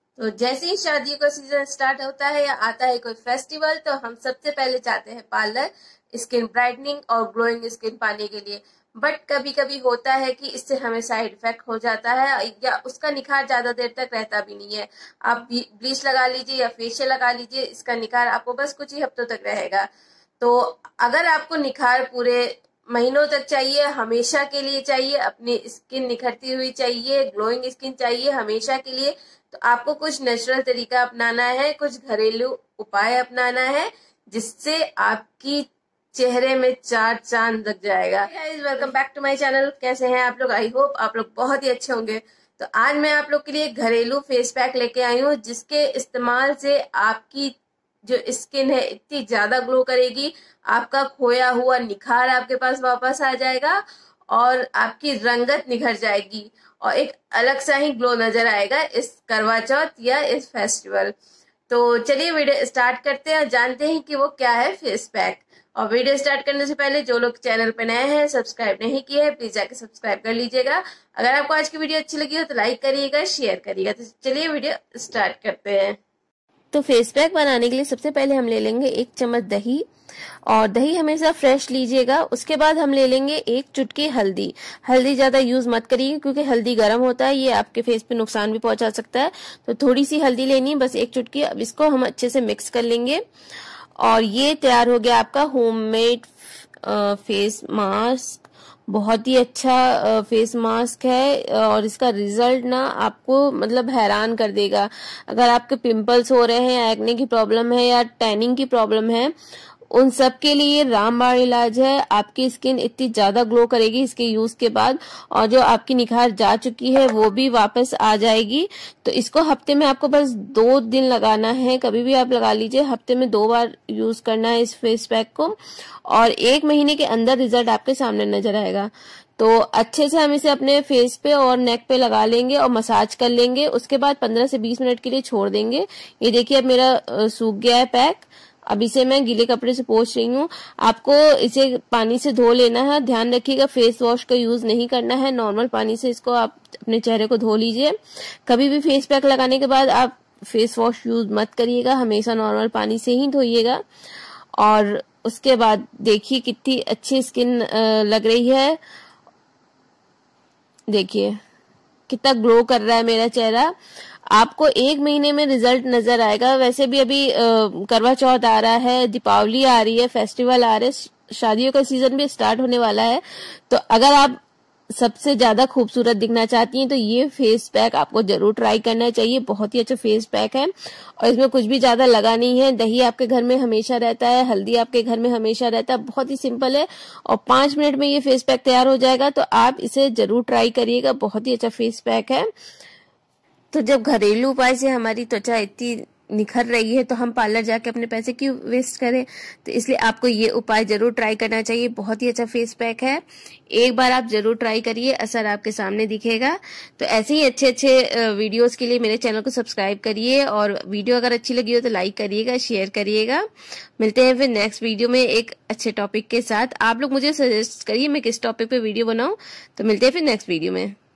तो जैसे ही शादियों का सीजन स्टार्ट होता है या आता है कोई फेस्टिवल, तो हम सबसे पहले जाते हैं पार्लर स्किन ब्राइटनिंग और ग्लोइंग स्किन पाने के लिए। बट कभी कभी होता है कि इससे हमें साइड इफेक्ट हो जाता है या उसका निखार ज्यादा देर तक रहता भी नहीं है। आप ब्लीच लगा लीजिए या फेशियल लगा लीजिए, इसका निखार आपको बस कुछ ही हफ्तों तक रहेगा। तो अगर आपको निखार पूरे महीनों तक चाहिए, हमेशा के लिए चाहिए, अपनी स्किन निखरती हुई चाहिए, ग्लोइंग स्किन चाहिए हमेशा के लिए, तो आपको कुछ नेचुरल तरीका अपनाना है, कुछ घरेलू उपाय अपनाना है, जिससे आपकी चेहरे में चार चांद लग जाएगा। Guys, welcome back to my channel. कैसे हैं आप लोग? आई होप आप लोग बहुत ही अच्छे होंगे। तो आज मैं आप लोग के लिए घरेलू फेस पैक लेके आई हूँ, जिसके इस्तेमाल से आपकी जो स्किन है इतनी ज्यादा ग्लो करेगी, आपका खोया हुआ निखार आपके पास वापस आ जाएगा और आपकी रंगत निखर जाएगी और एक अलग सा ही ग्लो नजर आएगा इस करवा चौथ या इस फेस्टिवल। तो चलिए वीडियो स्टार्ट करते हैं और जानते हैं कि वो क्या है फेस पैक। और वीडियो स्टार्ट करने से पहले जो लोग चैनल पे नए हैं, सब्सक्राइब नहीं किए हैं, प्लीज जाके सब्सक्राइब कर लीजिएगा। अगर आपको आज की वीडियो अच्छी लगी हो तो लाइक करिएगा, शेयर करिएगा। तो चलिए वीडियो स्टार्ट करते हैं। तो फेस पैक बनाने के लिए सबसे पहले हम ले लेंगे 1 चम्मच दही, और दही हमेशा फ्रेश लीजिएगा। उसके बाद हम ले लेंगे 1 चुटकी हल्दी। हल्दी ज्यादा यूज मत करिए क्योंकि हल्दी गर्म होता है, ये आपके फेस पे नुकसान भी पहुंचा सकता है। तो थोड़ी सी हल्दी लेनी है, बस 1 चुटकी। अब इसको हम अच्छे से मिक्स कर लेंगे और ये तैयार हो गया आपका होममेड फेस मास्क। बहुत ही अच्छा फेस मास्क है और इसका रिजल्ट ना आपको मतलब हैरान कर देगा। अगर आपके पिंपल्स हो रहे हैं, एक्ने की प्रॉब्लम है या टैनिंग की प्रॉब्लम है, उन सब के लिए रामबाण इलाज है। आपकी स्किन इतनी ज्यादा ग्लो करेगी इसके यूज के बाद, और जो आपकी निखार जा चुकी है वो भी वापस आ जाएगी। तो इसको हफ्ते में आपको बस 2 दिन लगाना है, कभी भी आप लगा लीजिए। हफ्ते में 2 बार यूज करना है इस फेस पैक को, और 1 महीने के अंदर रिजल्ट आपके सामने नजर आएगा। तो अच्छे से हम इसे अपने फेस पे और नेक पे लगा लेंगे और मसाज कर लेंगे। उसके बाद 15 से 20 मिनट के लिए छोड़ देंगे। ये देखिए अब मेरा सूख गया है पैक। अब इसे मैं गीले कपड़े से पोंछ रही हूँ। आपको इसे पानी से धो लेना है। ध्यान रखिएगा फेस वॉश का यूज नहीं करना है, नॉर्मल पानी से इसको आप अपने चेहरे को धो लीजिए। कभी भी फेस पैक लगाने के बाद आप फेस वॉश यूज मत करिएगा, हमेशा नॉर्मल पानी से ही धोइएगा। और उसके बाद देखिए कितनी अच्छी स्किन लग रही है। देखिए कितना ग्लो कर रहा है मेरा चेहरा। आपको 1 महीने में रिजल्ट नजर आएगा। वैसे भी अभी करवा चौथ आ रहा है, दीपावली आ रही है, फेस्टिवल आ रहे हैं, शादियों का सीजन भी स्टार्ट होने वाला है। तो अगर आप सबसे ज्यादा खूबसूरत दिखना चाहती हैं तो ये फेस पैक आपको जरूर ट्राई करना चाहिए। बहुत ही अच्छा फेस पैक है और इसमें कुछ भी ज्यादा लगा नहीं है। दही आपके घर में हमेशा रहता है, हल्दी आपके घर में हमेशा रहता है। बहुत ही सिंपल है और 5 मिनट में ये फेस पैक तैयार हो जाएगा। तो आप इसे जरूर ट्राई करिएगा, बहुत ही अच्छा फेस पैक है। तो जब घरेलू उपाय से हमारी त्वचा इतनी निखर रही है तो हम पार्लर जाके अपने पैसे क्यों वेस्ट करें। तो इसलिए आपको ये उपाय जरूर ट्राई करना चाहिए। बहुत ही अच्छा फेस पैक है, एक बार आप जरूर ट्राई करिए, असर आपके सामने दिखेगा। तो ऐसे ही अच्छे अच्छे वीडियोस के लिए मेरे चैनल को सब्सक्राइब करिए, और वीडियो अगर अच्छी लगी हो तो लाइक करिएगा, शेयर करिएगा। मिलते हैं फिर नेक्स्ट वीडियो में एक अच्छे टॉपिक के साथ। आप लोग मुझे सजेस्ट करिए मैं किस टॉपिक पे वीडियो बनाऊं। तो मिलते हैं फिर नेक्स्ट वीडियो में।